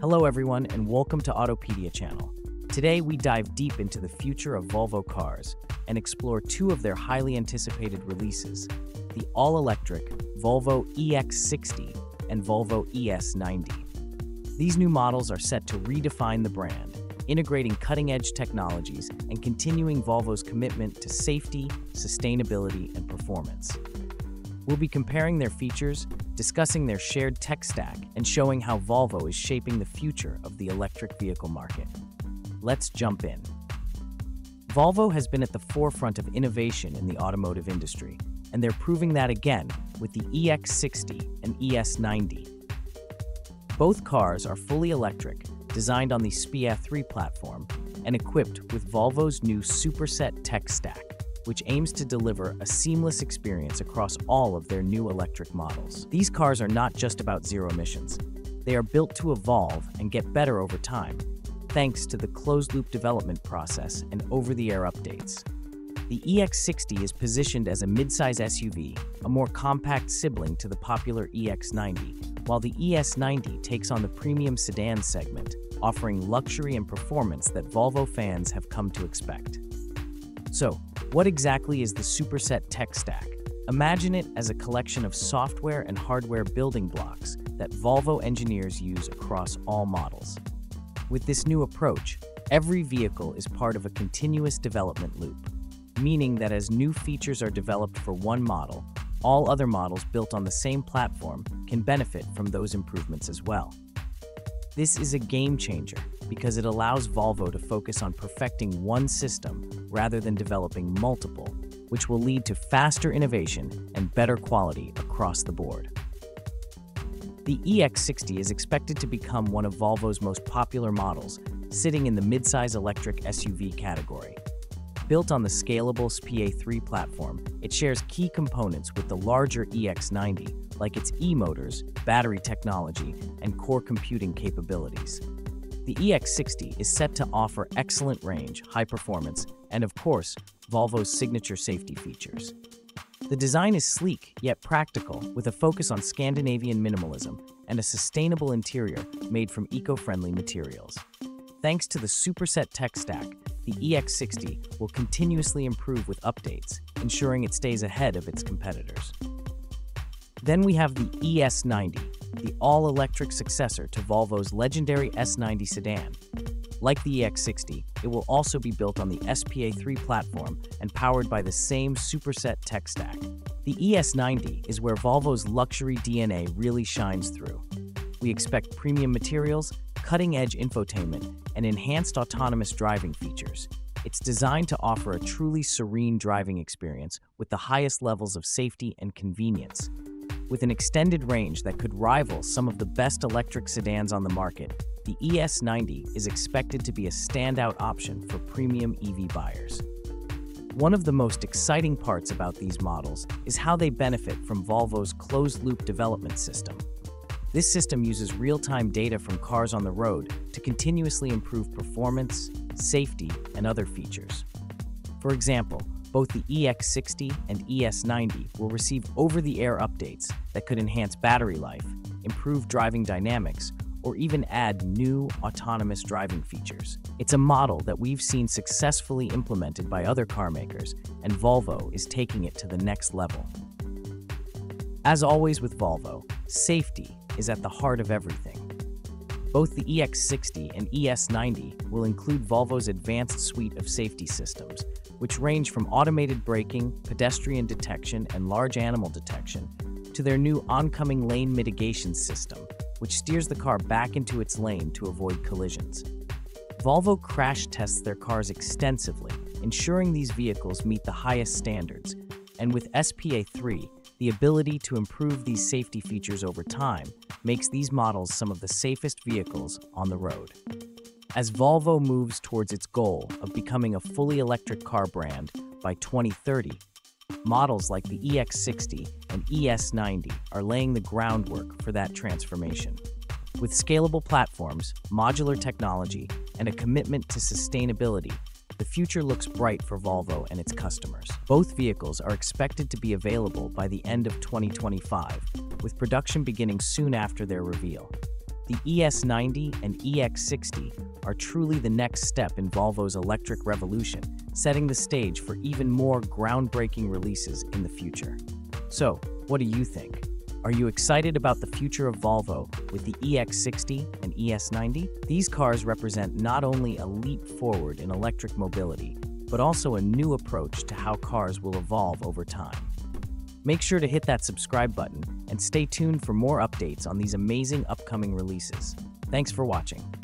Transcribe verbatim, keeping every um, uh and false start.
Hello everyone and welcome to Autopedia channel. Today we dive deep into the future of Volvo cars and explore two of their highly anticipated releases, the all-electric Volvo E X sixty and Volvo E S ninety. These new models are set to redefine the brand, integrating cutting-edge technologies and continuing Volvo's commitment to safety, sustainability, and performance. We'll be comparing their features, discussing their shared tech stack, and showing how Volvo is shaping the future of the electric vehicle market. Let's jump in. Volvo has been at the forefront of innovation in the automotive industry, and they're proving that again with the E X sixty and E S ninety. Both cars are fully electric, designed on the S P I A three platform, and equipped with Volvo's new Superset tech stack, which aims to deliver a seamless experience across all of their new electric models. These cars are not just about zero emissions. They are built to evolve and get better over time, thanks to the closed-loop development process and over-the-air updates. The E X sixty is positioned as a midsize S U V, a more compact sibling to the popular E X ninety, while the E S ninety takes on the premium sedan segment, offering luxury and performance that Volvo fans have come to expect. So, what exactly is the Superset tech stack? Imagine it as a collection of software and hardware building blocks that Volvo engineers use across all models. With this new approach, every vehicle is part of a continuous development loop, meaning that as new features are developed for one model, all other models built on the same platform can benefit from those improvements as well. This is a game changer because it allows Volvo to focus on perfecting one system rather than developing multiple, which will lead to faster innovation and better quality across the board. The E X sixty is expected to become one of Volvo's most popular models, sitting in the midsize electric S U V category. Built on the scalable S P I A three platform, it shares key components with the larger E X ninety, like its e-motors, battery technology, and core computing capabilities. The E X sixty is set to offer excellent range, high performance, and of course, Volvo's signature safety features. The design is sleek yet practical, with a focus on Scandinavian minimalism and a sustainable interior made from eco-friendly materials. Thanks to the Superset tech stack, the E X sixty will continuously improve with updates, ensuring it stays ahead of its competitors. Then we have the E S ninety, the all-electric successor to Volvo's legendary S ninety sedan. Like the E X sixty, it will also be built on the S P I A three platform and powered by the same Superset tech stack. The E S ninety is where Volvo's luxury D N A really shines through. We expect premium materials, cutting-edge infotainment, and enhanced autonomous driving features. It's designed to offer a truly serene driving experience with the highest levels of safety and convenience. With an extended range that could rival some of the best electric sedans on the market, the E S ninety is expected to be a standout option for premium E V buyers. One of the most exciting parts about these models is how they benefit from Volvo's closed-loop development system. This system uses real-time data from cars on the road to continuously improve performance, safety, and other features. For example, both the E X sixty and E S ninety will receive over-the-air updates that could enhance battery life, improve driving dynamics, or even add new autonomous driving features. It's a model that we've seen successfully implemented by other car makers, and Volvo is taking it to the next level. As always with Volvo, safety is at the heart of everything. Both the E X sixty and E S ninety will include Volvo's advanced suite of safety systems, which range from automated braking, pedestrian detection, and large animal detection, to their new oncoming lane mitigation system, which steers the car back into its lane to avoid collisions. Volvo crash tests their cars extensively, ensuring these vehicles meet the highest standards, and with S P I A three, the ability to improve these safety features over time makes these models some of the safest vehicles on the road. As Volvo moves towards its goal of becoming a fully electric car brand by twenty thirty, models like the E X sixty and E S ninety are laying the groundwork for that transformation. With scalable platforms, modular technology, and a commitment to sustainability, the future looks bright for Volvo and its customers. Both vehicles are expected to be available by the end of twenty twenty-five, with production beginning soon after their reveal. The The E S ninety and E X sixty are truly the next step in Volvo's electric revolution, setting the stage for even more groundbreaking releases in the future. So, what do you think? Are you excited about the future of Volvo with the E X sixty and E S ninety? These cars represent not only a leap forward in electric mobility, but also a new approach to how cars will evolve over time. Make sure to hit that subscribe button and stay tuned for more updates on these amazing upcoming releases. Thanks for watching.